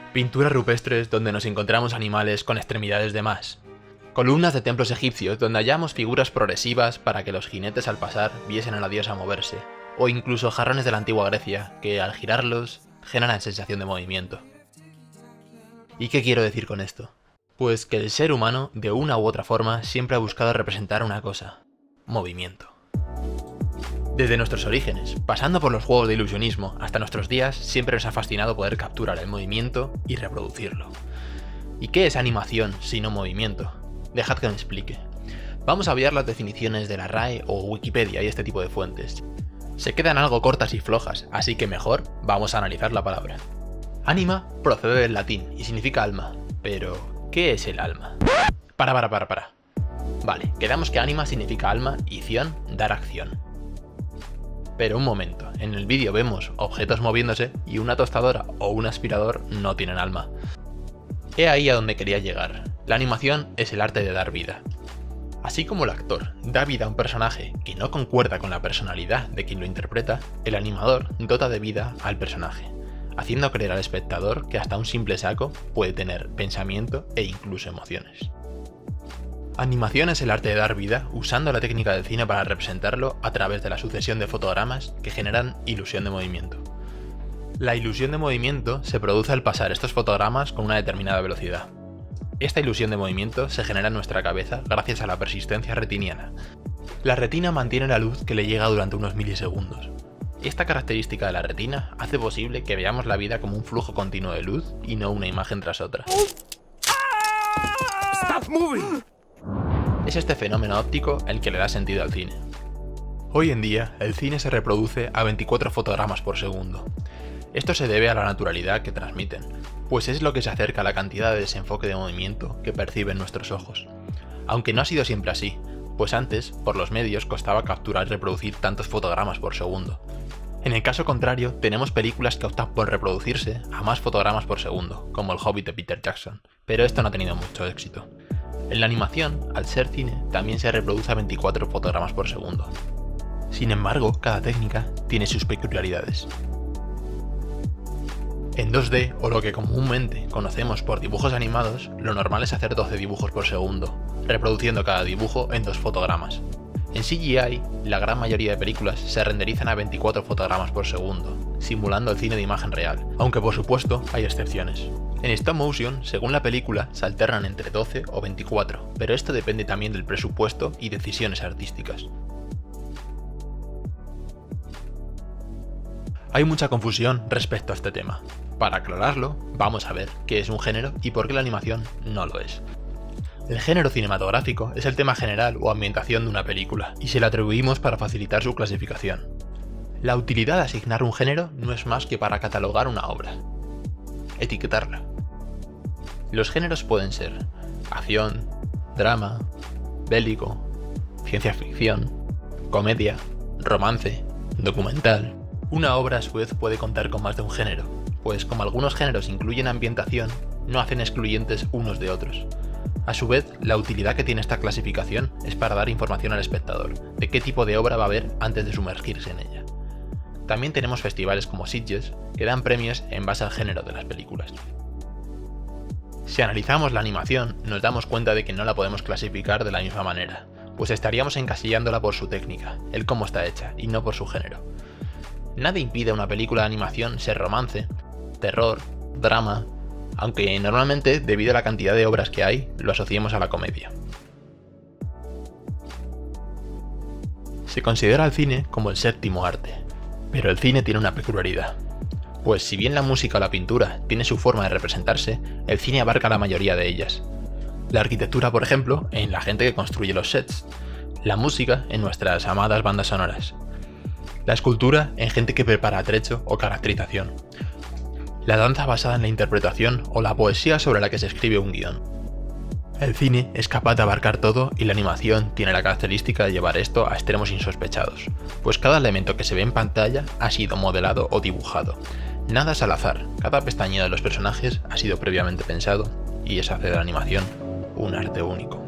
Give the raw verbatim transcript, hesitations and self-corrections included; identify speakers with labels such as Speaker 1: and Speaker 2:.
Speaker 1: Pinturas rupestres donde nos encontramos animales con extremidades de más. Columnas de templos egipcios donde hallamos figuras progresivas para que los jinetes al pasar viesen a la diosa moverse. O incluso jarrones de la antigua Grecia que al girarlos generan sensación de movimiento. ¿Y qué quiero decir con esto? Pues que el ser humano, de una u otra forma, siempre ha buscado representar una cosa: movimiento. Desde nuestros orígenes, pasando por los juegos de ilusionismo, hasta nuestros días, siempre nos ha fascinado poder capturar el movimiento y reproducirlo. ¿Y qué es animación sino movimiento? Dejad que me explique. Vamos a obviar las definiciones de la R A E o Wikipedia y este tipo de fuentes. Se quedan algo cortas y flojas, así que mejor vamos a analizar la palabra. Anima procede del latín y significa alma, pero ¿qué es el alma? Para, para, para, para. Vale, quedamos que anima significa alma y ción, dar acción. Pero un momento, en el vídeo vemos objetos moviéndose y una tostadora o un aspirador no tienen alma. He ahí a donde quería llegar. La animación es el arte de dar vida. Así como el actor da vida a un personaje que no concuerda con la personalidad de quien lo interpreta, el animador dota de vida al personaje, haciendo creer al espectador que hasta un simple saco puede tener pensamiento e incluso emociones. Animación es el arte de dar vida usando la técnica del cine para representarlo a través de la sucesión de fotogramas que generan ilusión de movimiento. La ilusión de movimiento se produce al pasar estos fotogramas con una determinada velocidad. Esta ilusión de movimiento se genera en nuestra cabeza gracias a la persistencia retiniana. La retina mantiene la luz que le llega durante unos milisegundos. Esta característica de la retina hace posible que veamos la vida como un flujo continuo de luz y no una imagen tras otra.
Speaker 2: Stop moving.
Speaker 1: Es este fenómeno óptico el que le da sentido al cine. Hoy en día, el cine se reproduce a veinticuatro fotogramas por segundo. Esto se debe a la naturalidad que transmiten, pues es lo que se acerca a la cantidad de desenfoque de movimiento que perciben nuestros ojos. Aunque no ha sido siempre así, pues antes, por los medios, costaba capturar y reproducir tantos fotogramas por segundo. En el caso contrario, tenemos películas que optan por reproducirse a más fotogramas por segundo, como El Hobbit de Peter Jackson, pero esto no ha tenido mucho éxito. En la animación, al ser cine, también se reproduce a veinticuatro fotogramas por segundo. Sin embargo, cada técnica tiene sus peculiaridades. En dos D, o lo que comúnmente conocemos por dibujos animados, lo normal es hacer doce dibujos por segundo, reproduciendo cada dibujo en dos fotogramas. En C G I, la gran mayoría de películas se renderizan a veinticuatro fotogramas por segundo, simulando el cine de imagen real, aunque por supuesto hay excepciones. En stop motion, según la película, se alternan entre doce o veinticuatro, pero esto depende también del presupuesto y decisiones artísticas. Hay mucha confusión respecto a este tema. Para aclararlo, vamos a ver qué es un género y por qué la animación no lo es. El género cinematográfico es el tema general o ambientación de una película, y se le atribuimos para facilitar su clasificación. La utilidad de asignar un género no es más que para catalogar una obra, etiquetarla. Los géneros pueden ser acción, drama, bélico, ciencia ficción, comedia, romance, documental. Una obra a su vez puede contar con más de un género, pues como algunos géneros incluyen ambientación, no hacen excluyentes unos de otros. A su vez, la utilidad que tiene esta clasificación es para dar información al espectador de qué tipo de obra va a ver antes de sumergirse en ella. También tenemos festivales como Sitges que dan premios en base al género de las películas. Si analizamos la animación, nos damos cuenta de que no la podemos clasificar de la misma manera, pues estaríamos encasillándola por su técnica, el cómo está hecha, y no por su género. Nada impide a una película de animación ser romance, terror, drama, aunque normalmente, debido a la cantidad de obras que hay, lo asociemos a la comedia. Se considera al cine como el séptimo arte, pero el cine tiene una peculiaridad. Pues si bien la música o la pintura tiene su forma de representarse, el cine abarca la mayoría de ellas. La arquitectura, por ejemplo, en la gente que construye los sets. La música en nuestras amadas bandas sonoras. La escultura en gente que prepara atrecho o caracterización. La danza basada en la interpretación o la poesía sobre la que se escribe un guión. El cine es capaz de abarcar todo y la animación tiene la característica de llevar esto a extremos insospechados, pues cada elemento que se ve en pantalla ha sido modelado o dibujado. Nada es al azar, cada pestañeo de los personajes ha sido previamente pensado y eso hace de la animación un arte único.